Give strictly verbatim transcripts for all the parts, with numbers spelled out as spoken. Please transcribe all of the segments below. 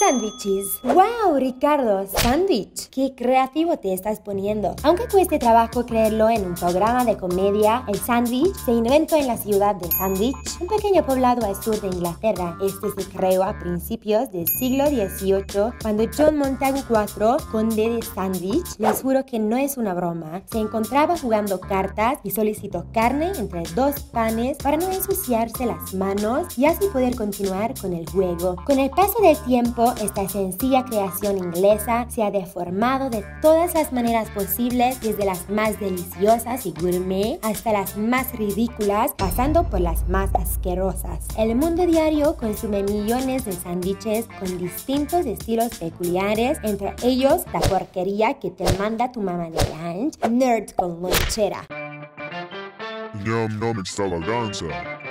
Sándwiches. ¡Wow, Ricardo! ¡Sándwich! ¡Qué creativo te estás poniendo! Aunque cueste trabajo creerlo en un programa de comedia, el sándwich se inventó en la ciudad de Sandwich, un pequeño poblado al sur de Inglaterra. Este se creó a principios del siglo dieciocho, cuando John Montagu cuarto, conde de Sandwich, les juro que no es una broma, se encontraba jugando cartas y solicitó carne entre dos panes para no ensuciarse las manos y así poder continuar con el juego. Con el paso del tiempo, esta sencilla creación inglesa se ha deformado de todas las maneras posibles, desde las más deliciosas y gourmet hasta las más ridículas, pasando por las más asquerosas. El mundo diario consume millones de sándwiches con distintos estilos peculiares, entre ellos la porquería que te manda tu mamá de lunch, nerd con lonchera. Ñam ñam extravaganza.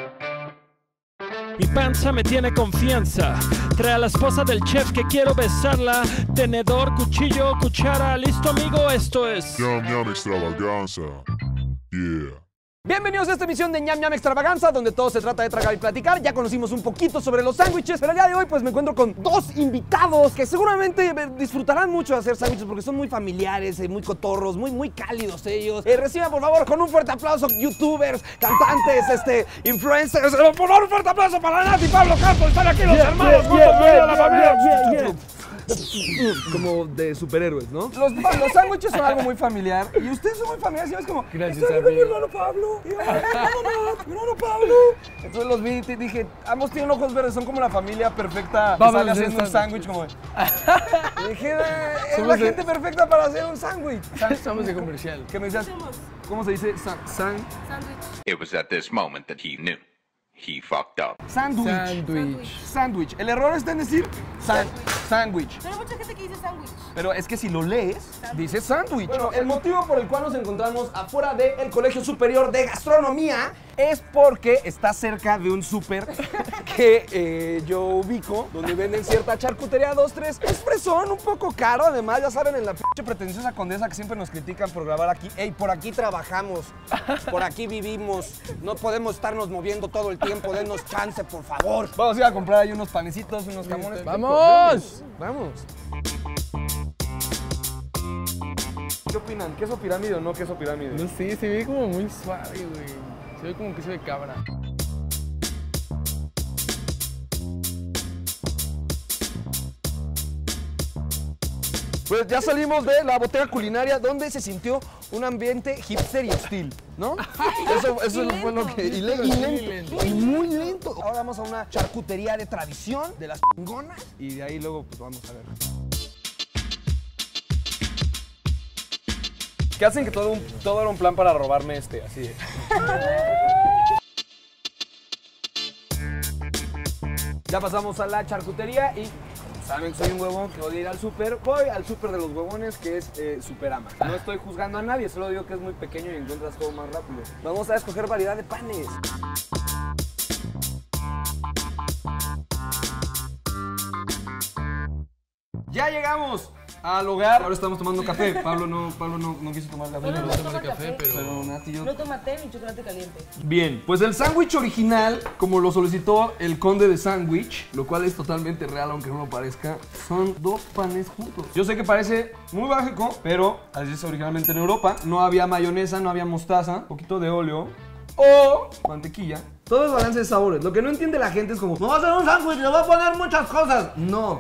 Mi panza me tiene confianza. Trae a la esposa del chef que quiero besarla. Tenedor, cuchillo, cuchara. ¿Listo, amigo? Esto es Ñam ñam extravaganza. Yeah. Bienvenidos a esta emisión de Ñam Ñam Extravaganza, donde todo se trata de tragar y platicar. Ya conocimos un poquito sobre los sándwiches, pero el día de hoy pues me encuentro con dos invitados que seguramente disfrutarán mucho de hacer sándwiches porque son muy familiares, muy cotorros, muy, muy cálidos ellos. Eh, reciban por favor con un fuerte aplauso youtubers, cantantes, este, influencers. Por favor, un fuerte aplauso para Nat y Pablo Campos. Están aquí los yeah, hermanos, yeah, yeah, yeah, la familia. yeah, yeah, yeah. Como de superhéroes, ¿no? Los, los sándwiches son algo muy familiar y ustedes son muy familiares, ¿sabes? Como, gracias, estoy con mi amigo. hermano Pablo, y yo, mi hermano Matt, mi hermano Pablo. Entonces los vi y dije, ambos tienen ojos verdes, son como la familia perfecta que Vamos sale a hacer haciendo un sándwich como... Y dije, eh, es Somos la de- gente perfecta para hacer un sándwich. Somos de comercial. ¿Qué me decías? ¿Cómo se dice? San, san, It was at this moment that he knew. He fucked up. sándwich. Sándwich. Sándwich. El error está en decir san, sándwich. Pero hay mucha gente que dice sándwich. Pero es que si lo lees, dice sándwich. Bueno, el motivo por el cual nos encontramos afuera del Colegio Superior de Gastronomía es porque está cerca de un súper que eh, yo ubico, donde venden cierta charcutería dos tres. Es fresón, un poco caro, además, ya saben, en la pinche pretenciosa Condesa que siempre nos critican por grabar aquí. Ey, por aquí trabajamos, por aquí vivimos, no podemos estarnos moviendo todo el tiempo, denos chance, por favor. Vamos a ir a comprar ahí unos panecitos, unos jamones. ¡Vamos! Vamos. ¿Qué opinan? ¿Queso pirámide o no queso pirámide? No sé, se ve como muy suave, güey. Se ve como queso de cabra. Pues ya salimos de la botella culinaria donde se sintió un ambiente hipster y hostil, ¿no? Eso, eso Y fue lo lento. que... Y, le- y lento. Y muy lento. Ahora vamos a una charcutería de tradición, de las chingonas. Y de ahí luego pues vamos a ver. ¿Qué hacen que todo, un, todo era un plan para robarme este? Así de... Ya pasamos a la charcutería y, como saben, soy un huevón que odia ir al súper. Voy al súper de los huevones, que es eh, Superama. No estoy juzgando a nadie, solo digo que es muy pequeño y encuentras todo más rápido. Vamos a escoger variedad de panes. Ya llegamos al hogar. Ahora estamos tomando café. Pablo no, Pablo no, no quiso tomar café. No, no, No no tomo toma café, café. pero... Pero Nati y yo... No toma té ni chocolate caliente. Bien, pues el sándwich original, como lo solicitó el conde de sándwich, lo cual es totalmente real aunque no lo parezca, son dos panes juntos. Yo sé que parece muy básico, pero así es originalmente en Europa. No había mayonesa, no había mostaza, un poquito de óleo o mantequilla. Todo es balance de sabores. Lo que no entiende la gente es como, no va a hacer un sándwich, le voy a poner muchas cosas. No.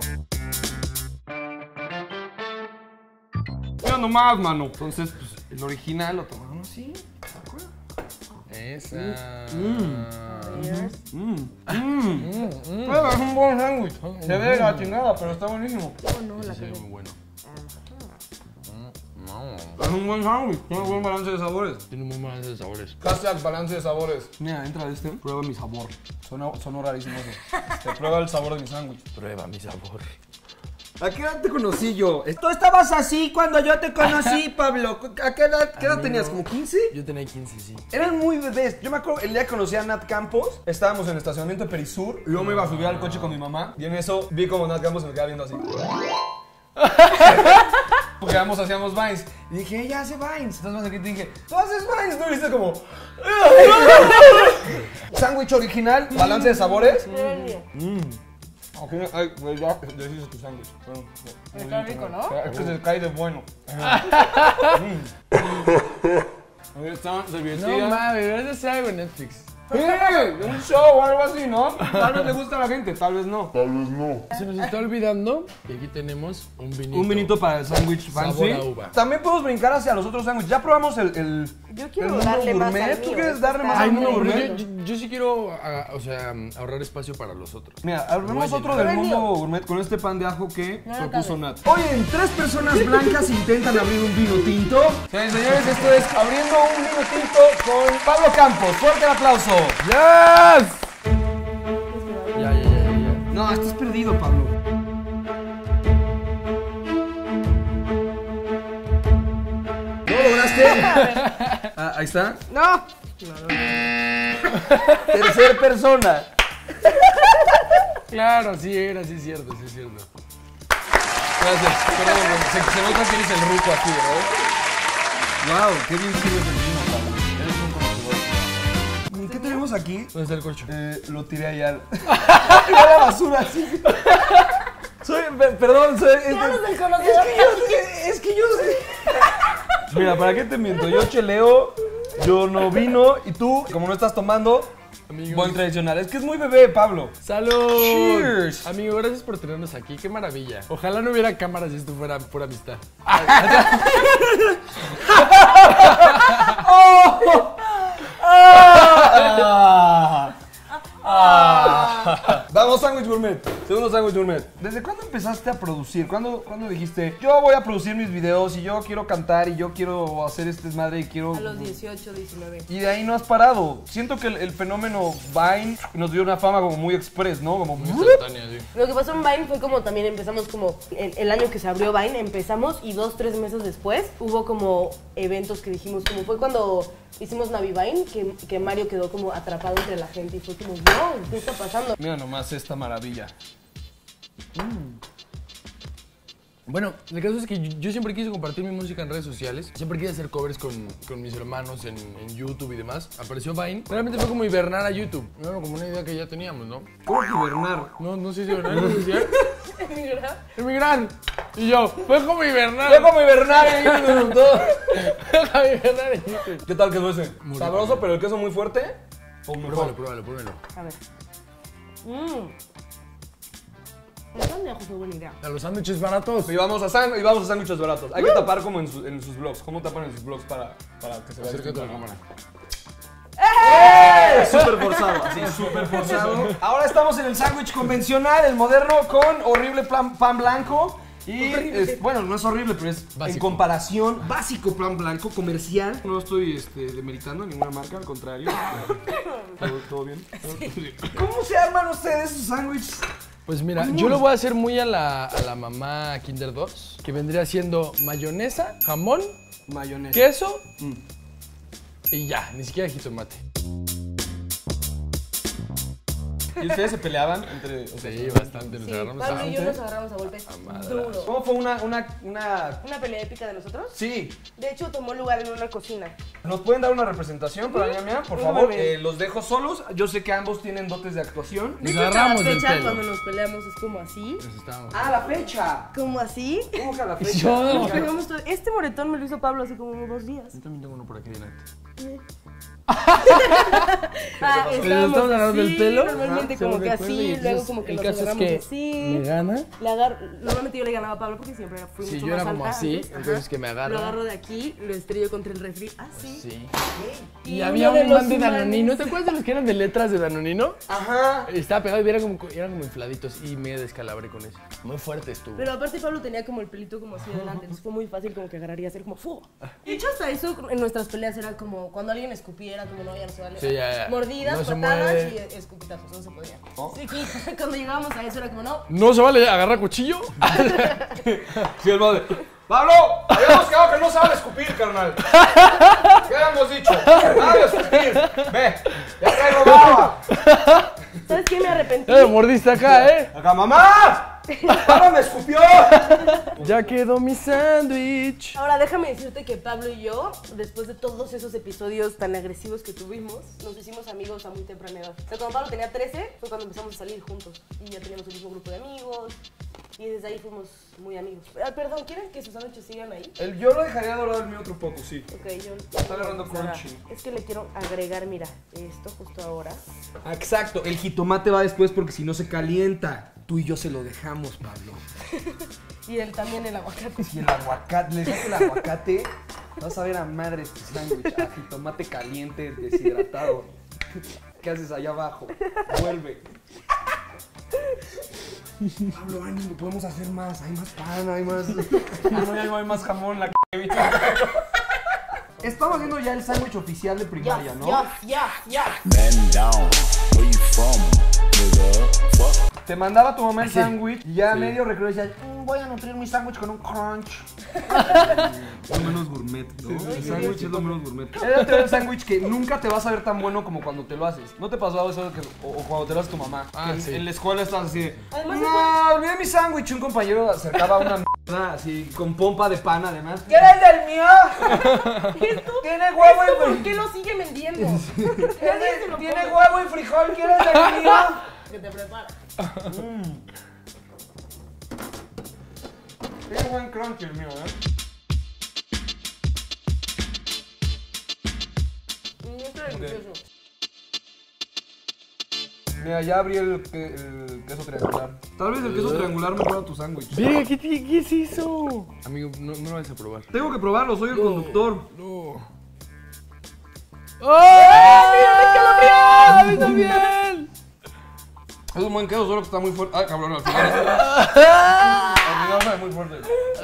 Mira nomás, mano. Entonces, pues, el original lo tomaron así. Esa. Mmm. Mmm. Es un buen sándwich. Se ve de la chingada, pero está buenísimo. Oh, no, la Se ve cagué. muy bueno. Es un buen sándwich. Tiene un buen balance de sabores. Tiene muy balance de sabores. Hashtag balance de sabores. Mira, entra este. Prueba mi sabor. Sonó, sonó rarísimo eso. Te prueba el sabor de mi sándwich. Prueba mi sabor. ¿A qué edad te conocí yo? Tú estabas así cuando yo te conocí, Pablo. ¿A qué edad, qué edad Amigo. tenías? ¿Como quince? Yo tenía quince, sí. Eran muy bebés. Yo me acuerdo el día que conocí a Nat Campos, estábamos en el estacionamiento de Perisur. Luego me iba a subir al coche con mi mamá. Y en eso vi como Nat Campos se me quedaba viendo así. Porque ambos hacíamos Vines. Y dije, ella hace Vines. Entonces más aquí te dije, tú haces Vines. ¿No viste como? Sándwich original, balance de sabores. Mm. Ok, ay, pues ya deshice tu sándwich. Bueno, Está rico, ¿no? es que se cae de bueno. Ahí está, servilletilla. No mames, deberías hacer algo en Netflix. Sí, un show o algo así, ¿no? Tal vez le gusta a la gente, tal vez no. Tal vez no. Se nos está olvidando que aquí tenemos un vinito. Un vinito para el sándwich fancy. Sabor a uva. También podemos brincar hacia los otros sándwiches. Ya probamos el, el, Yo quiero el mundo darle más gourmet. al ¿Tú mío, quieres está darle más Ay, al no, mundo pero gourmet? yo, yo, yo sí quiero, ah, o sea, ahorrar espacio para los otros. Mira, hablemos Voy a otro llenar. del Pero el mundo mío. gourmet con este pan de ajo que No, no propuso cabe. Nat. Oye, tres personas blancas intentan abrir un vino tinto. Señores, señores, esto es Abriendo un Vino Tinto con Pablo Campos. Fuerte el aplauso. ¡Yes! Ya, ya, ya, ya. No, estás perdido, Pablo. ¿No lo lograste? Ah, ahí está. No. Tercer persona. Claro, sí era, sí es cierto, sí es cierto. Gracias, perdón, se, se nota que eres el ruco aquí, ¿verdad? Wow, qué bien sirves el vino, Pablo. Eres un conocedor. ¿Qué tenemos aquí? ¿Dónde está el corcho? Eh, lo tiré allá. Tiré a la basura, sí. Soy, pe- perdón, soy. Es, Todos que- del conocedor. es que yo sé, es que yo sé. Mira, ¿para qué te miento? Yo cheleo, yo no vino y tú, como no estás tomando, Amigos. buen tradicional. Es que es muy bebé, Pablo. ¡Salud! Cheers. Amigo, gracias por tenernos aquí, qué maravilla. Ojalá no hubiera cámaras y esto fuera pura amistad. Ah. Ah. Vamos, sándwich gourmet. Segundo sándwich gourmet. ¿Desde cuándo empezaste a producir? ¿Cuándo, ¿Cuándo dijiste, yo voy a producir mis videos y yo quiero cantar y yo quiero hacer este desmadre y quiero... A los dieciocho, diecinueve. Y de ahí no has parado. Siento que el, el fenómeno Vine nos dio una fama como muy express, ¿no? Como... Instantánea, sí. Lo que pasó en Vine fue como también empezamos como el, el año que se abrió Vine, empezamos y dos, tres meses después hubo como eventos que dijimos, como fue cuando hicimos Navivine, que, que Mario quedó como atrapado entre la gente y fue como, no, ¿qué está pasando? Mira nomás esta maravilla. Bueno, el caso es que yo, yo siempre quise compartir mi música en redes sociales. Siempre quise hacer covers con, con mis hermanos en, en YouTube y demás. Apareció Vine. Realmente fue como hibernar a YouTube. No, como una idea que ya teníamos, ¿no? ¿Cómo que hibernar? No, no sé si hibernar, ¿no decía? Emigrar. Y yo, fue como hibernar. Fue como hibernar en YouTube. todo. Fue como hibernar en YouTube. ¿Qué tal quedó ese? Muy ¿Sabroso, rico. pero el queso muy fuerte? ¿O Pruébalo, mejor? pruébalo, pruébalo. A ver. Mmm. El pan de ajo fue buena idea. A los sándwiches baratos. Y vamos a, san- y vamos a sándwiches baratos. Hay que tapar como en, su- en sus vlogs. ¿Cómo tapan en sus vlogs para, para que se vea? Acércate a la cámara. ¡Eh! Súper forzado, así, súper forzado. Ahora estamos en el sándwich convencional, el moderno, con horrible plan- pan blanco. Y, es- bueno, no es horrible, pero es en Básico. comparación, básico pan blanco, comercial. No estoy este, demeritando a ninguna marca, al contrario. ¿Todo, todo bien? ¿Cómo se arman ustedes sus sándwiches? Pues mira, yo lo voy a hacer muy a la, a la mamá Kinder dos, que vendría siendo mayonesa, jamón, Mayonesa. queso Mm. y ya, ni siquiera jitomate. ¿Y ustedes se peleaban entre...? o sea, Sí, bastante, nos Sí, agarramos a... Pablo y yo nos agarramos a golpes duro. ¿Cómo fue una, una, una... ¿Una pelea épica de nosotros? Sí, De hecho, tomó lugar en una cocina. ¿nos pueden dar una representación para la mía? Por Muy favor, bien. eh, los dejo solos. Yo sé que ambos tienen dotes de actuación. De Nos hecho, hasta agarramos la del fecha, pelo. cuando nos peleamos es como así. Nos estábamos... ¡Ah, la fecha! Como así. ¿Cómo que a la fecha? Yo- Nos pegamos todo- Este moretón me lo hizo Pablo hace como dos días. Yo también tengo uno por aquí delante. Ah, ¿Pero nos estábamos estamos agarrando así, el pelo? normalmente Ajá, como se que me recuerda y así, entonces luego como que el nos caso es agarramos que así. me gana. Le agar- Normalmente yo le ganaba a Pablo porque siempre fui Sí, mucho yo era más como alta así, antes, entonces ajá. que me agarra. Lo agarro de aquí, lo estrello contra el refri, así. Sí. Y Y había uno de un man los de humanos- Danonino, ¿te acuerdas de los que eran de letras de Danonino? Ajá. Estaba pegado y eran como, eran como infladitos y me descalabré con eso. Muy fuerte estuvo. Pero aparte Pablo tenía como el pelito como así adelante, entonces fue muy fácil como que agarrar y hacer como ¡fu! De hecho hasta eso en nuestras peleas era como cuando alguien escupía era como no, ya no se vale. Sí, ya, ya. Mordidas, No se patadas mueve. y escupitazos, no se podía. Sí, que cuando llegábamos a eso era como no. ¿No se vale agarrar cuchillo? Sí, el madre. ¡Pablo! Habíamos quedado que no se vale escupir, carnal. ¿Qué habíamos dicho? Nada de escupir. Ve, ya traigo baba. ¿Sabes qué? Me arrepentí. Ya me mordiste acá, ¿eh? Acá, mamá. ¡Pablo me escupió! Ya quedó mi sándwich. Ahora déjame decirte que Pablo y yo, después de todos esos episodios tan agresivos que tuvimos, nos hicimos amigos a muy temprana edad. O sea, cuando Pablo tenía trece fue cuando empezamos a salir juntos y ya teníamos el mismo grupo de amigos y desde ahí fuimos muy amigos. Ah, perdón, ¿quieren que sus sándwiches sigan ahí? El, yo lo dejaría dorado el mío otro poco, sí. Ok, yo... Está agarrando Ahora, crunchy. es que le quiero agregar, mira, esto justo ahora. Ah, exacto, el jitomate va después porque si no se calienta. Tú y yo se lo dejamos, Pablo. Y él también el aguacate. Y el aguacate, le dejas el aguacate, vas a ver a madre este sándwich, a jitomate caliente, deshidratado. ¿Qué haces allá abajo? Vuelve. Pablo, ánimo, podemos hacer más, hay más pan, hay más... No, ya no hay más jamón, la c***. Estamos haciendo ya el sándwich oficial de primaria, ¿no? Ya, ya, ya. Man down, where you from, nigga? Fuck. Te mandaba tu mamá el sándwich y ya a medio recreo decías, "Mm, voy a nutrir mi sándwich con un crunch". Lo menos gourmet, ¿no? El sándwich es lo menos gourmet. Es el sándwich que nunca te vas a ver tan bueno como cuando te lo haces. ¿No te pasó eso que, o, o cuando te lo hace tu mamá? Ah, que en, sí. en la escuela estás así de, Además, no, olvidé mi sándwich. Un compañero acercaba una mierda así con pompa de pan además. ¿Quieres el mío? ¿Qué tú? Tiene huevo y ¿Por frijol. qué lo sigue vendiendo? Tiene, Nadie se lo tiene come. huevo y frijol, ¿quieres el mío? Que te prepara. Tiene buen crunch el mío, ¿eh? Mm, esto es delicioso. Mira, ya abrí el, que- el queso triangular. Tal vez el queso triangular mejora tu sándwich. Verga, ¿qué, te- ¿qué es eso? Amigo, no, no lo vayas a probar. Tengo que probarlo, soy el conductor. No. ¡Oh! ¡Mira, me escalofrió! ¡A mí también! Es un buen queso, solo que está muy fuerte. Ay, cabrón, al final. Al final sabe muy fuerte.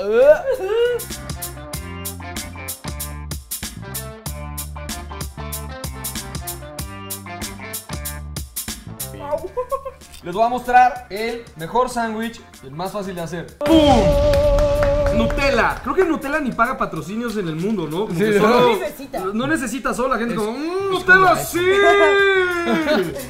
Les voy a mostrar el mejor sándwich y el más fácil de hacer. ¡Pum! Nutella. Creo que Nutella ni paga patrocinios en el mundo, ¿no? Como que Sí, solo- no necesita. No necesita, solo la gente Es- como, mmm, es Nutella, como sí.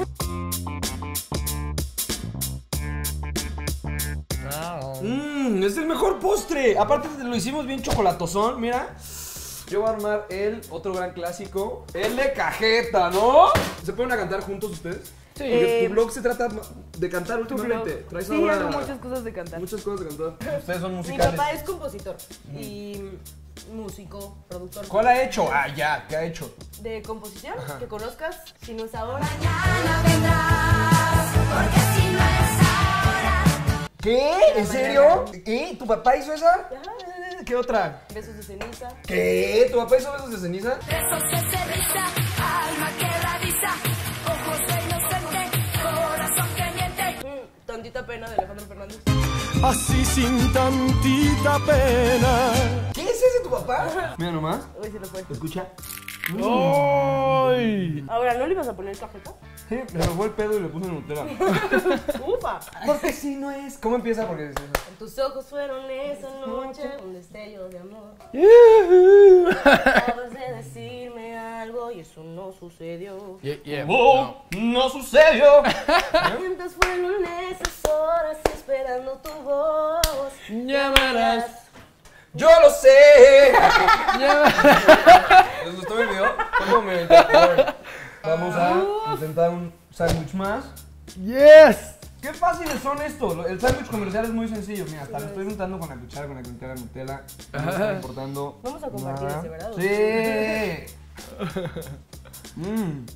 Mmm, es el mejor postre. Aparte lo hicimos bien chocolatosón, mira. Yo voy a armar el otro gran clásico, el de cajeta, ¿no? ¿Se pueden a cantar juntos ustedes? Sí. Porque Eh, tu blog se trata de cantar Tu blog. últimamente. Traes Sí, ahora hago muchas cosas de cantar. muchas cosas de cantar. Ustedes son Mi musicales. papá es compositor y músico, productor. ¿Cuál ha hecho? Ah, ya, ¿qué ha hecho? De composición, que conozcas, si no es ahora. ¿Qué? ¿En serio? ¿Eh? ¿Tu papá hizo esa? ¿Qué otra? Besos de ceniza. ¿Qué? ¿Tu papá hizo besos de ceniza? Mm, tantita pena de Alejandro Fernández. Así sin tantita pena. ¿Qué es ese tu papá? Mira nomás. Uy, se lo fue. Escucha. ¡Ay! Ahora, ¿no le ibas a poner cajeta? Sí, me fue el pedo y le puse Nutella. ¡Ufa! Porque si no es. ¿Cómo empieza? Porque dice eso. En tus ojos fueron esa noche un destello de amor. ¡Yuhu! Acabas de decirme algo y eso no sucedió. Yeah, yeah. ¡Oh! ¡No sucedió! ¿Cuántas fueron esas horas esperando tu voz? Llamarás. ¡Yo lo sé! Llamarás. ¿Les gustó el video? ¿Cómo me Vamos a intentar un sándwich más. ¡Yes! ¡Qué fáciles son estos! El sándwich comercial es muy sencillo. Mira, hasta lo estoy juntando con la cuchara con la que unté la Nutella. No me está importando. Vamos a compartir nada. ese, ¿verdad? ¡Sí! Mmm.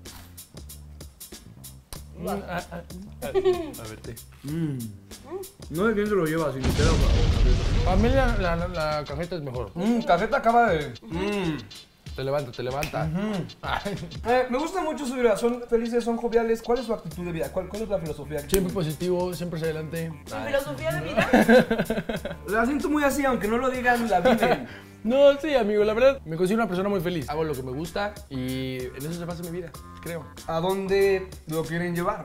A, a, a, a ver, te. Mmm. No sé quién se lo lleva, si Nutella o cajeta. Para mí la, la, la, la cajeta es mejor. Mmm, cajeta acaba de. Mmm. Te levanta, te levanta. Ay. Eh, me gusta mucho su vida. Son felices, son joviales. ¿Cuál es su actitud de vida? ¿Cuál, cuál es la filosofía? que Siempre tienen? positivo, siempre hacia adelante. Mi filosofía de vida. La siento muy así, aunque no lo digan, la viven. No, sí, amigo, la verdad, me considero una persona muy feliz. Hago lo que me gusta y en eso se basa mi vida, creo. ¿A dónde lo quieren llevar?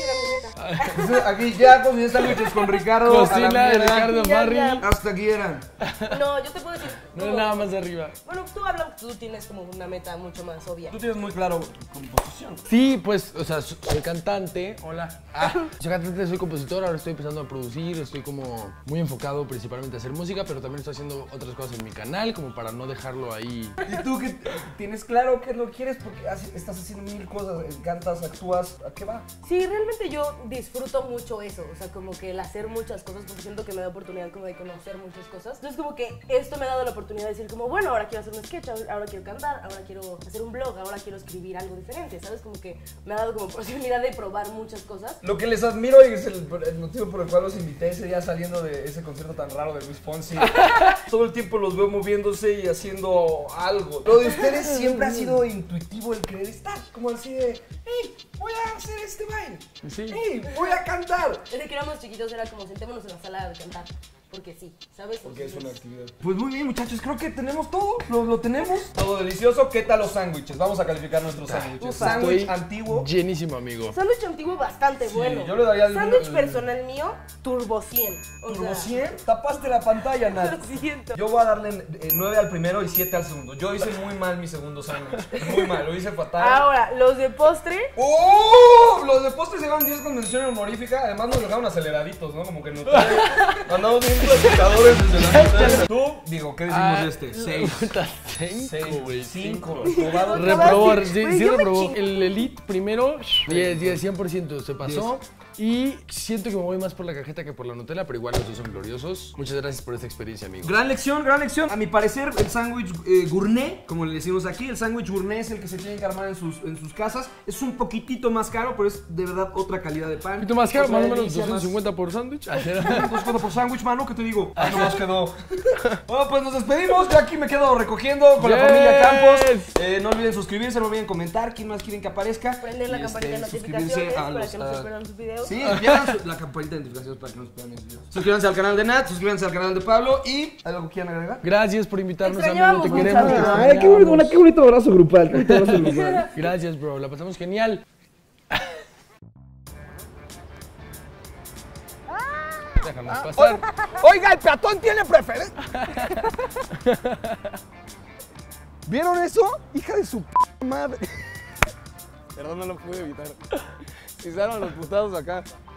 Entonces, aquí ya cociné sándwiches con Ricardo. a la Cocina de mierda. Ricardo Ya, Barry. ya. Hasta aquí eran. No, yo te puedo decir. No es como- nada más de arriba. Bueno, tú hablas, tú tienes como una meta mucho más obvia. Tú tienes muy claro composición. Sí, pues, o sea, so- soy cantante. Hola. Ah, soy cantante, soy compositor, ahora estoy empezando a producir, estoy como muy enfocado principalmente a hacer música, pero también estoy haciendo otras cosas en mi canal, como para no dejarlo ahí. ¿Y tú que tienes claro qué lo quieres? Porque hace- estás haciendo mil cosas, cantas, actúas, ¿a qué va? Sí, realmente yo disfruto mucho eso, o sea, como que el hacer muchas cosas, porque siento que me da oportunidad como de conocer muchas cosas. Entonces como que esto me ha dado la oportunidad de decir como, bueno, ahora quiero hacer un sketch, ahora quiero cantar, ahora quiero hacer un blog, ahora quiero escribir algo diferente, ¿sabes? Como que me ha dado como posibilidad de probar muchas cosas. Lo que les admiro y es el, el motivo por el cual los invité ese día saliendo de ese concierto tan raro de Luis Fonsi. Todo el tiempo los veo moviéndose y haciendo algo. Lo de ustedes siempre ha sido intuitivo el querer estar. Como así de, hey, voy a hacer este baile. Sí. Hey, voy a cantar. Desde que éramos chiquitos era como sentémonos en la sala de cantar, porque sí, ¿sabes? Porque es una Entonces, actividad. Pues muy bien, muchachos, creo que tenemos todo. Lo, lo tenemos. Todo delicioso. ¿Qué tal los sándwiches? Vamos a calificar nuestros sándwiches. ufa. Sándwich Estoy antiguo. llenísimo, amigo. sándwich antiguo bastante bueno. yo le daría el- Sándwich el- personal mío, turbo cien. O Turbo sea, cien. Tapaste la pantalla, Nat. Lo siento. Yo voy a darle nueve al primero y siete al segundo. Yo hice muy mal mi segundo sándwich. Muy mal, lo hice fatal. Ahora, los de postre, ¡Oh! Los de postre se llevan diez con mención honorífica. Además nos dejaron aceleraditos, ¿no? Como que nos andamos bien platicadores desde la mitad. Tú, digo, ¿qué decimos de este? seis. Cinco, güey. cinco. Reprobó, sí, Güey, sí yo me reprobó. chingo. El Elite primero, diez, diez, cien por ciento se pasó. Y siento que me voy más por la cajeta que por la Nutella, pero igual los dos son gloriosos. Muchas gracias por esta experiencia, amigo. Gran lección, gran lección. A mi parecer, el sándwich eh, gourmet, como le decimos aquí, el sándwich gourmet es el que se tiene que armar en sus, en sus casas. Es un poquitito más caro, pero es de verdad otra calidad de pan. Un poquito más caro, Otra más o menos delicia, doscientos cincuenta por sándwich. más- doscientos cincuenta por sándwich, mano, ¿qué te digo? Ahí nomás quedó. Bueno, pues nos despedimos. Yo aquí me quedo recogiendo con la Yes. familia Campos. Eh, no olviden suscribirse, no olviden comentar. ¿Quién más quieren que aparezca? prender la Y, campanita de este, notificaciones suscribirse a para los- que no a- se pierdan sus videos. Sí, vean su- la campanita de notificaciones para que no se pierdan mis videos. Suscríbanse al canal de Nat, suscríbanse al canal de Pablo y ¿hay algo que quieran agregar? Gracias por invitarnos, Te amigo. Te extrañábamos queremos. mucho, te amigo. Ay, qué bonito, extrañamos. qué bonito abrazo grupal, qué bonito abrazo grupal. Gracias, bro. La pasamos genial. Déjanos pasar. Oiga, el peatón tiene preferencia. ¿Vieron eso? Hija de su p madre. Perdón, no lo pude evitar. Pisaron los putados acá.